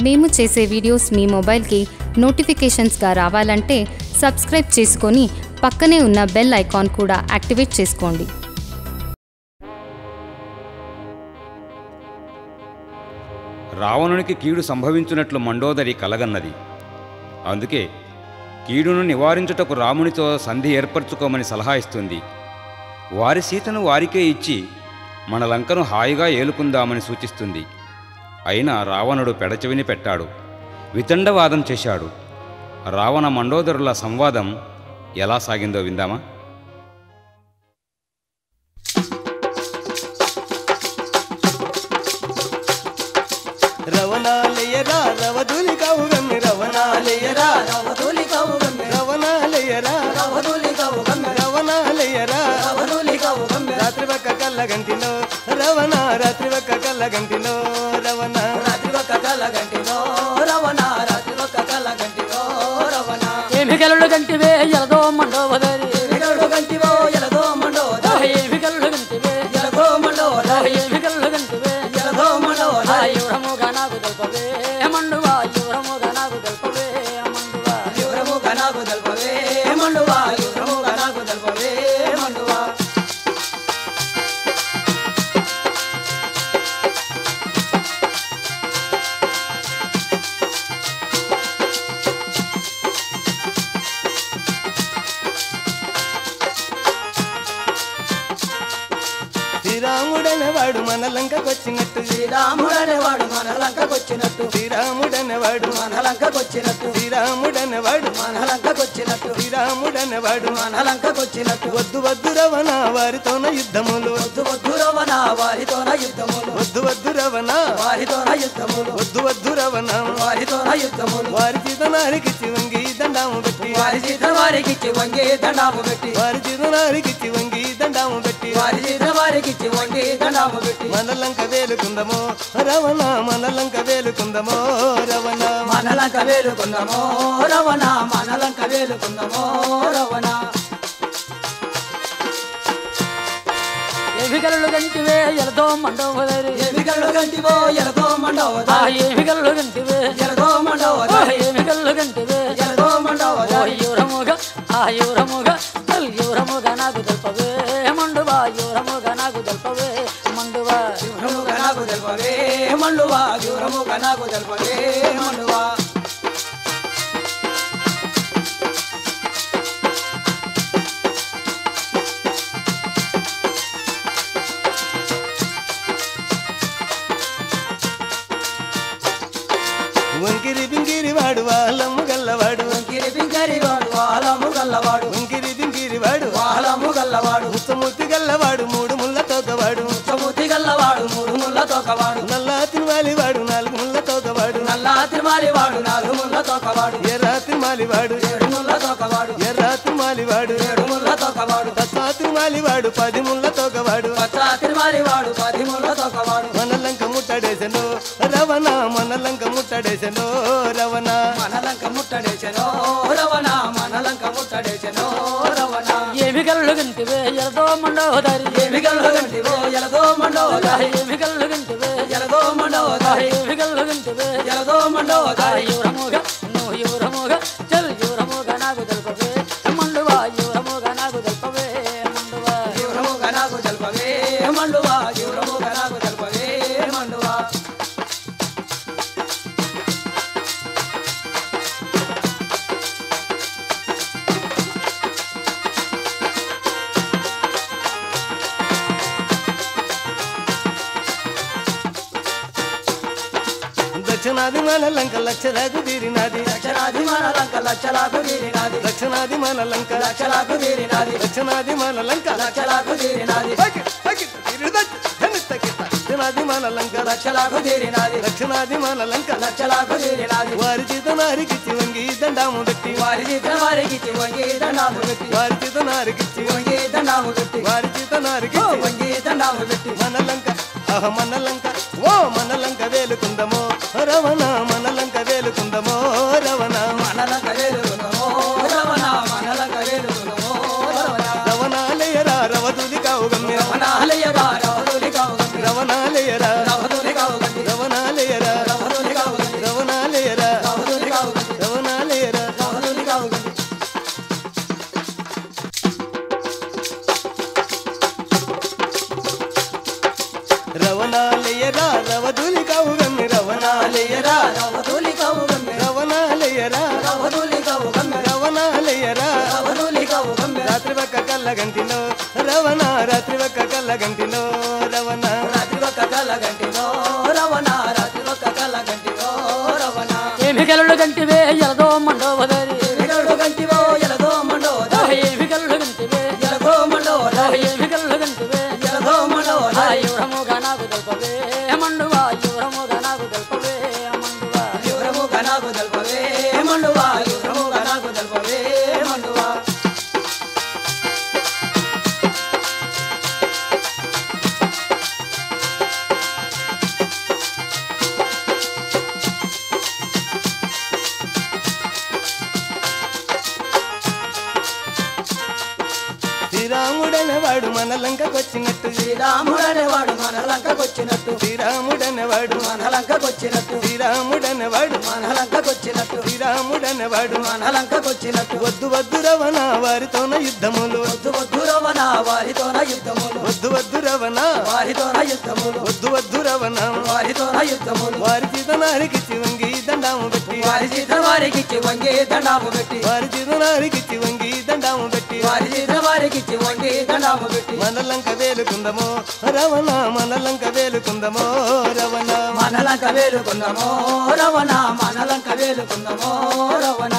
మేము చేసే వీడియోస్ మీ మొబైల్కి నోటిఫికేషన్స్గా రావాలంటే సబ్స్క్రైబ్ చేసుకొని పక్కనే ఉన్న బెల్ ఐకాన్ కూడా యాక్టివేట్ చేసుకోండి. రావణునికి కీడు సంభవించున్నట్లు మండోదరి కలగన్నది. అందుకే కీడును నివారించుటకు రామునితో సంధి ఏర్పరచుకోమని సలహా ఇస్తుంది. వారి సీతను వారికే ఇచ్చి మన లంకను హాయిగా ఏలుకుందామని సూచిస్తుంది. అయినా రావణుడు పెడచెవిని పెట్టాడు, వితండవాదం చేశాడు. రావణ మండోదరుల సంవాదం ఎలా సాగిందో విందామా? రవణాలయరా రవదులి కవుగమ్మి రవణాలయరా రవదులి కవుగమ్మి రవణాలయరా రవదులి కవుగమ్మి రవణాలయరా రవదులి కవుగమ్మి రాత్రి ఒక్క కళ్ళగంటిలో రవణ రాత్రి ఒక్క కళ్ళగంటిలో రవణ రాత్రి ఒక్క కళ్ళగంటిలో రవణ రాత్రి ఒక్క కళ్ళగంటిలో రవణ ఏమి కళ్ళు గంటివే ఎలదో మండోదరి ఏమి కళ్ళు గంటివో ఎలదో మండోదరి ఏమి కళ్ళు గంటివే ఎలదో మండోదరి ఏమి కళ్ళు గంటివే ఎలదో మండోదరి యువరముగా నాకు తెలుపవే మండువా యువరముగా నాకు తెలుపవే మండువా యువరముగా నాకు తెలుపవే మండువా యువరముగా నాకు తెలుపవే మండువా శ్రీరాముడనేవాడు మన లంకకొచ్చినట్టు శ్రీరాముడనేవాడు మన లంకకొచ్చినట్టు శ్రీరాముడనేవాడు మన లంకకొచ్చినట్టు శ్రీరాముడనేవాడు మన లంకకొచ్చినట్టు శ్రీరాముడనేవాడు మన లంకకొచ్చినట్టు వద్దు వద్దు రవణ వారితోన యుద్ధములు వద్దు వద్దు రవణ వారితోన యుద్ధములు వద్దు వద్దు రవణ వారితోన యుద్ధములు వద్దు వద్దు రవణ వారితోన యుద్ధములు వారి చేత నారికిచ్చి వంగి దండాము పెట్టి వారి చేత వారికిచ్చి వంగి దండాము పెట్టి వారి చేత నారికిచ్చి వంగి దండాము పెట్టి వారి చేత వారికిచ్చి వంగి దండాము పెట్టి మన లంక వేలుకుందమో రవణ మన లంక వేలుకుందమో రవణ మన లంక వేలుకుందమో రవణ మన లంక వేలుకుందమో రవణ ఏమి కళ్ళు గంటివే ఎలదో మండోదరి ఏమి కళ్ళు గంటివో ఎలదో మండోదరి ఏమి కళ్ళు గంటివే ఎలదో మండోదరి ఏమి కళ్ళు గంటివే ఎలదో మండోదరి యువరముగా యువరముగా యువరముగా నాకు తెలుపవే మండువా యువరముగా నాకు తెలుపవే మండువా యువరముగా నాకు తెలుపవే మండువా యువరముగా నాకు తెలుపవే మండువా వంకిరి పింకిరి వాడు వాళ్ళము గల్లవాడు వంకిరి పింకిరి వాడు వాళ్ళము గల్లవాడు వంకిరి పింకిరి వాడు వాళ్ళము గల్లవాడు ముత్తముత్తి గల్లవాడు మూడు ముళ్ళ తోకవాడు ముత్తముత్తి గల్లవాడు మూడు ముళ్ళ తోకవాడు నల్లా తిరుమాలి వాడు నాలుగు ముళ్ళ తోకవాడు నల్లా తిరుమాలి వాడు నాలుగు ముళ్ళ తోకవాడు ఎర్రా తిరుమాలి వాడు ఏడు ముళ్ళ తోకవాడు ఎర్రా తిరుమాలి వాడు ఏడు ముళ్ళ తోకవాడు పచ్చా తిరుమాలి వాడు 10 ముళ్ళ తోకవాడు పచ్చా తిరుమాలి వాడు 10 ముళ్ళ తోకవాడు మన లంక ముట్టడేసెను రవణ మన లంక ముట్టడేసెను రవణ మన లంక ముట్టడేసెను రవణ మన లంక ముట్టడేసెను రవణ ఏమి కళ్ళు గంటివే ఎలదో మండోదరి ఏమి కళ్ళు గంటివో ఎలదో మండోదరి ఏమి కళ్ళు గంటివే ఎలదో మండోదరి ఏమి కళ్ళు గంటివే ఎలదో మండోదరి యువరముగా నువ్వు యువరముగా చల్ యువరముగా నాకు తెలుపవే మండువా యువరముగా నాకు తెలుపవే మండువా యువరముగా నాకు తెలుపవే మండువా యువరముగా నాకు తెలుపవే మండువా దక్షిణాది మన లంక లక్షలకు తీరినాది దక్షిణాది మన లంక లక్షలకు తీరినాది దక్షిణాది మన లంక లక్షలకు తీరినాది దక్షిణాది మన లంక లక్షలకు తీరినాది దక్షిణాది మన లంక లక్షలకు తీరినాది దక్షిణాది మన లంక లక్షలకు తీరినాది వారి చేత నారికిచ్చి వంగి దండాము పెట్టి వారి చేత వారికిచ్చి వంగి దండాము పెట్టి వారి చేత నారికిచ్చి వంగి దండాము పెట్టి వారి చేత నారికిచ్చి వంగి దండాము పెట్టి మన లంక మన లంక ఓ మన లంక వేలుకుందమో రవణ మన లంక వేలుకుందమో రవణ మన లంక వేలుకుందమో రవణ మన లంక వేలుకుందమో రవణ రవణాలయరా రవదులి కావుగమ్మి రవణాలయరా రవదులి కావుగమ్మి రవణాలయరా రవదులి కావుగమ్మి రవణాలయరా రవదులి కావుగమ్మి రవణ రవణాలయరా రవదులి కవుగమ్మి రవణాలయరా రవదులి కవుగమ్మె రవణాలయరా రవదులి కవుగమ్మె రవణాలయరా రవదులి కవుగమ్మె రాత్రి ఒక్క కళ్ళ గంటిలో రవణ రాత్రి ఒక్క కళ్ళ గంటిలో రవణ రాత్రి ఒక్క కళ్ళ గంటిలో రవణ రాత్రి ఒక్క కళ్ళ గంటిలో రవణ ఏమి కళ్ళు గంటివే ఎలదో మండోదరి ఏమి కళ్ళు గంటివో ఎలదో మండోదరి ఏమి కళ్ళు గంటివే ఎలదో మండోదరి ఏమి కళ్ళు గంటివే ఎలదో మండోదరి యువరముగా నాకు తెలుపవే మండువా యువరముగా నాకు తెలుపవే మండువా యువరముగా నాకు తెలుపవే మండువా యువరముగా నాకు తెలుపవే మండువా శ్రీరాముడనేవాడు మన లంకకొచ్చినట్టు శ్రీరాముడనేవాడు మన లంకకొచ్చినట్టు శ్రీరాముడనేవాడు మన లంకకొచ్చినట్టు శ్రీరాముడనేవాడు మన లంకకొచ్చినట్టు శ్రీరాముడనేవాడు మన లంకకొచ్చినట్టు వద్దు వద్దు రవణ వారితోన యుద్ధములు వద్దు వద్దు రవణ వారితోన యుద్ధములు వద్దు వద్దు రవణ వారితోన యుద్ధములు వద్దు వద్దు రవణ వారితోన యుద్ధములు వారి చేత నారికిచ్చి వంగి దండాము పెట్టి వారి చేత వారికిచ్చి వంగి దండాము పెట్టి వారి చేత నారికిచ్చి వంగి దండాము పెట్టి వారి చేత వారికిచ్చి వంగి దండాము పెట్టి మన లంక వేలుకుందమో రవణ మన లంక వేలుకుందమో రవణ మన లంక వేలుకుందమో రవణ మన లంక వేలుకుందమో రవణ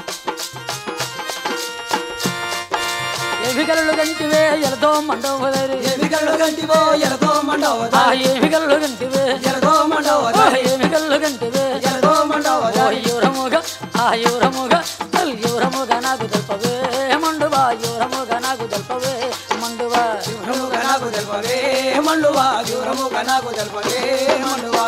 ఏమి కళ్ళు గంటివే ఎలదో మండోదరి ఏమి కళ్ళు గంటివో ఎలదో మండోదరి ఏమి కళ్ళు గంటివే ఎలదో మండోదరి ఏమి కళ్ళు గంటివే ఎలదో మండోదరి యువరముగా యువరముగా యువరముగా నాకు తెలుపవే మండువా యువరముగా నాకు తెలుపవే మండువా యువరముగా నాకు తెలుపవే మండువా యువరముగా నాకు తెలుపవే మండువా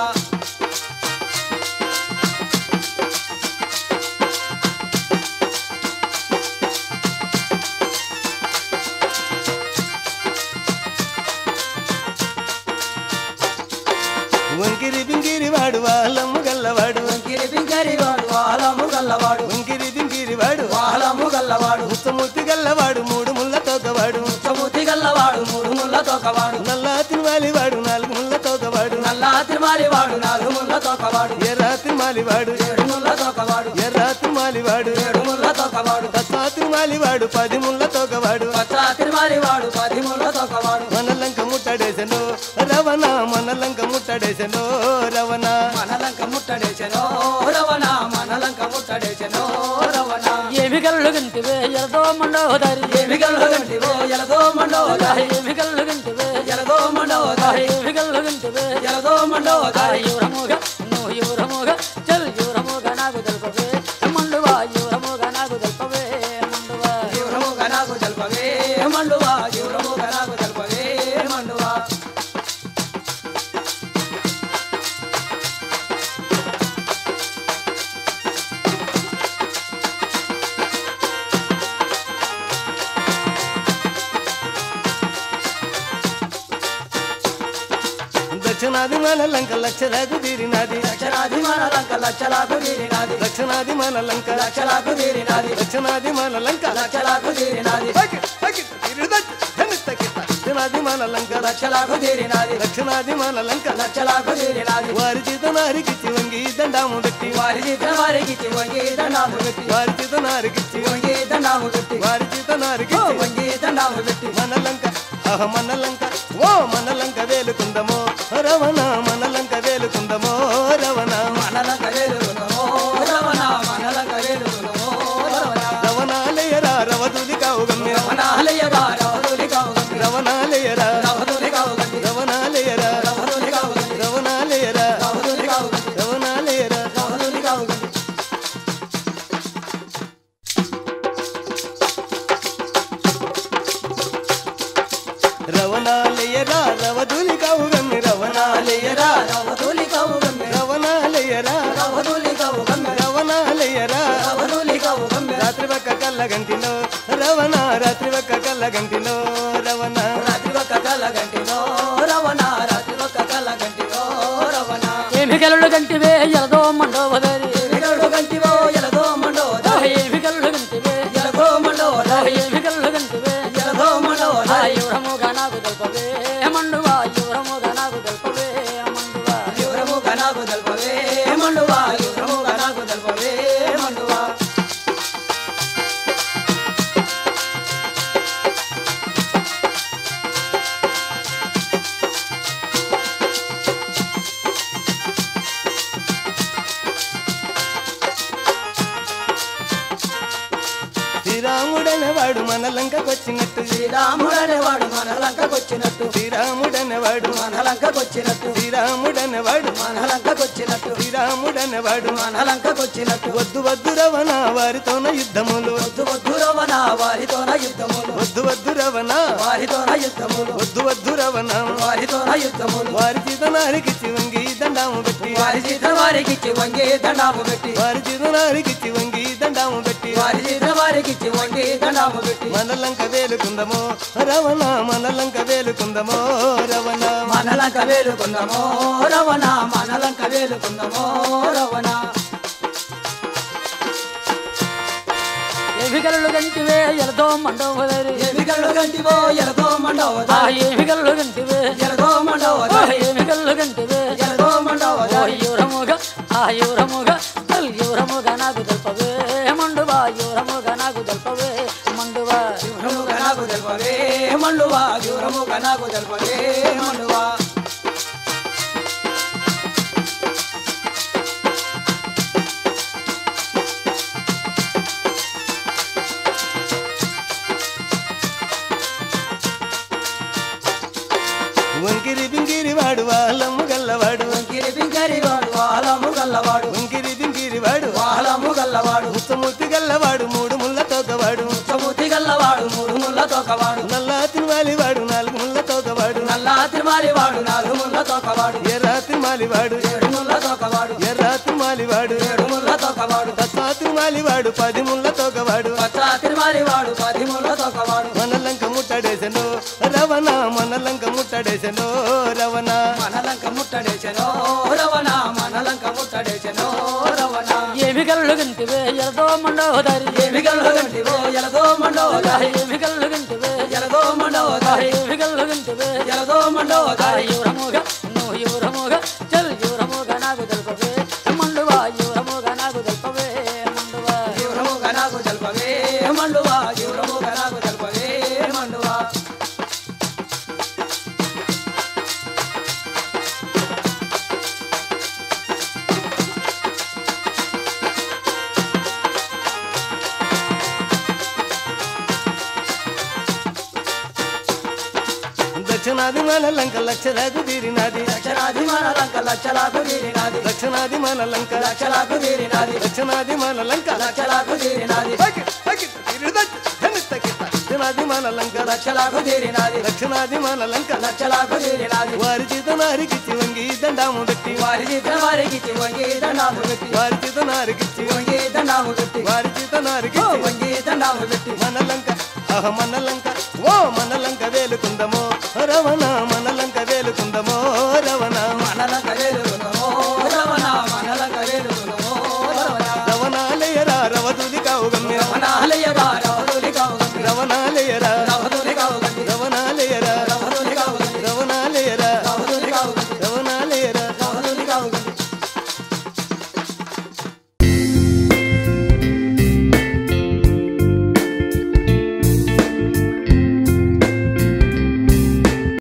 వంకిరి పింకిరి వాడు వాళ్ళమ్ము గల్లవాడు వంకిరి పింకిరి వాడు వాళ్ళమ్ము గల్లవాడు వంకిరి పింకిరి వాడు వాళ్ళమ్ము గల్లవాడు ముత్తమూర్తి గల్లవాడు మూడు ముళ్ళ తోకవాడు ముత్తమూర్తి గల్లవాడు మూడు ముళ్ళ తోకవాడు నల్లా తిరువాలి వాడు నాలుగు ముళ్ళ తోకవాడు నల్లా తిరుమాలి వాడు నాలుగు ముళ్ళ తోకవాడు ఎర్రా తిరుమాలి వాడు ఏడు ముళ్ళ తోకవాడు ఎర్రా తిరుమాలి వాడు ఏడు ముళ్ళ తోకవాడు తత్వా తిరుమాలి వాడు 10 ముళ్ళ తోకవాడు పచ్చా తిరుమాలి వాడు 10 ముళ్ళ తోకవాడు మన లంక ముట్టడేసెను రవణ మన లంక ముట్టడేసెను రవణ మన లంక ముట్టడేసెనో రవణ మన లంక ముట్టడేసెనో రవణ ఏమి కళ్ళు గంటివే ఎలదో మండోదరి ఏమి కళ్ళు గంటివో ఎలదో మండోదరి ఏమి కళ్ళు గంటివే ఎలదో మండోదరి ఏమి కళ్ళు గంటివే ఎలదో మండోదరి యువరముగా నువ్వు యువరముగా చల్ యువరముగా నాకు తెలుపవే మండువా యువరముగా నాకు తెలుపవే మండువా యువరముగా నాకు తెలుపవే మండువా యువరముగా నాకు తెలుపవే మండువా దక్షిణాది మన లంక లక్షలకు తీరినాది లక్షలాది మన లంక లక్షలకు తీరినాది దక్షిణాది మన లంక లక్షలకు తీరినాది దక్షిణాది మన లంక లక్షలకు తీరినాది దక్షిణాది మన లంక లక్షలకు తీరినాది దక్షిణాది మన లంక లక్షలకు తీరినాది వారి చేత నారికిచ్చి వంగి దండాము పెట్టి వారి చేత వారికి వంగి దండాము పెట్టి వారి చేత నారికిచ్చి వంగి దండాము పెట్టి వారి చేత నారికిచ్చి వంగి దండాము పెట్టి మన లంక మన లంక ఓ మన లంక వేలుకుందమో రవణ మన లంక వేలుకుందమో రవణ మన లంక వేలుకుందమో రవణ మన లంక వేలుకుందమో రవణ రవణాలయరా రవదులి కావుగమ్య రవణాలయరా రవదులి కావుగమ్య రవణాలయరా రవదులి కావుగమ్య రవణాలయరా రవదులి కావుగమ్య రవణాలయరా రవదులి కావుగమ్య రవణాలయరా రవదులి కావుగమ్య రవణాలయరా రవదులి కావుగమ్య రవణాలయరా రవదులి కావుగమ్య రవణాలయరా రవదులి కావుగమ్య రవణాలయరా రవదులి కావుగమ్య రాత్రి ఒక్క కళ్ళ గంటిలో రవణ రాత్రి ఒక్క కళ్ళ గంటిలో రవణ రాత్రి ఒక్క కళ్ళ గంటిలో రవణ రాత్రి ఒక్క కళ్ళ గంటిలో రవణ ఏమి కళ్ళు గంటివే ఎలదో మండోదరి ఏమి కళ్ళు గంటివో ఎలదో మండోదరి ఏమి కళ్ళు గంటివే ఎలదో మండోదరి ఏమి కళ్ళు గంటివే ఎలదో మండోదరి యువరముగా నాకు తెలుపవే మండువా యువరముగా నాకు తెలుపవే మన లంకకొచ్చినట్టు శ్రీరాముడనేవాడు మన లంకకొచ్చినట్టు శ్రీరాముడనేవాడు మన లంకకొచ్చినట్టు శ్రీరాముడనేవాడు మన లంకకొచ్చినట్టు శ్రీరాముడనేవాడు మన లంకకొచ్చినట్టు వద్దు వద్దు రవణ వారితోన యుద్ధములు వద్దు వద్దు రవణ వారితోన యుద్ధములు వద్దు వద్దు రవణ వారితోన యుద్ధములు వద్దు వద్దు రవణ వారితోన యుద్ధములు వారి చేత నారికిచ్చి వంగి దండాము పెట్టి వారి చేత వారికిచ్చి వంగి దండాము పెట్టి వారి చేత నారికిచ్చి వంగి దండాము పెట్టి వారి చేత వారికిచ్చి వంగి దండాము పెట్టి మన లంక వేలుకుందమో రవణ మన లంక వేలుకుందమో రవణ మన లంక వేలుకుందమో రవణ మన లంక వేలుకుందమో రవణ ఏమిగల్లు గంటివే ఎలదో మండోదరి ఏమిగల్లు గంటివో ఎలదో మండోదరి ఏమిగల్లు గంటివే ఎలదో మండోదరి ఏమిగల్లు గంటివే ఎలదో మండోదరి యూరముగ యూరముగ యూరముగ నాకు తెల్పవే మండువా యూరముగ నాకు తెల్పవే మండువా యూరముగ నాకు తెల్పవే మండువా యూరముగ నాకు తెల్పవే మండువా వంకిరి బింగిరి వాడు వాళ్ళమ్ము గల్లవాడు వంకిరి బింగిరి వాడు వాళ్ళమ్ము గల్లవాడు వంకిరి బింగిరి వాడు వాళ్ళమ్ము గల్లవాడు ముత్తమూర్తి గల్లవాడు మూడు ముళ్ళ తోకవాడు ముత్తమూర్తి గల్లవాడు మూడు ముళ్ళ తోకవాడు నల్లా తిరుమాలి వాడు నాలుగు ముళ్ళ తోకవాడు నల్లా తిరుమాలి వాడు నాలుగు ముళ్ళ తోకవాడు ఎర్రా తిరుమాలి వాడు ఏడు ముళ్ళ తోకవాడు ఎర్రా తిరుమాలి వాడు ఏడు ముళ్ళ తోకవాడు పచ్చా తిరుమాలి వాడు 10 ముళ్ళ తోకవాడు పచ్చా తిరుమాలి వాడు 10 ముళ్ళ తోకవాడు మన లంక ముట్టడేసెను రవణ మన లంక ముట్టడేసెను రవణ మన లంక ముట్టడేసెనో రవణ మన లంక ముట్టడేసెనో రవణ ఏమి గల్లు గంటివే ఎలదో మండోదరి ఏమి గల్లు గంటివో ఎలదో మండోదరి ఏమి గల్లు గంటివే ఎలదో మండోదరి ఏమి గల్లు గంటివే ఎలదో మండోదరి యూరముగ నువ్వు యూరముగ చల్ యూరముగ నాకు తెల్పవే మండువా యూరముగ నాకు తెల్పవే మండువా యూరముగ నాకు తెల్పవే మండువా యూరముగ నాకు తెల్పవే మండువా దక్షిణాది మన లంక లక్షలకు తీరినాది దక్షిణాది మన లంక లక్షలకు తీరినాది దక్షిణాది మన లంక లక్షలకు తీరినాది దక్షిణాది మన లంక లక్షలకు తీరినాది దక్షిణాది మన లంక లక్షలకు తీరినాది దక్షిణాది మన లంక లక్షలకు తీరినాది వారి చేత నారికిచ్చి వంగి దండాము పెట్టి వారి చేత వారికిచ్చి వంగి దండాము పెట్టి వారి చేత నారికిచ్చి వంగి దండాము పెట్టి వారి చేత నారికిచ్చి వంగి దండాము పెట్టి మన లంక మన లంక ఓ మన లంక వేలుకుందమో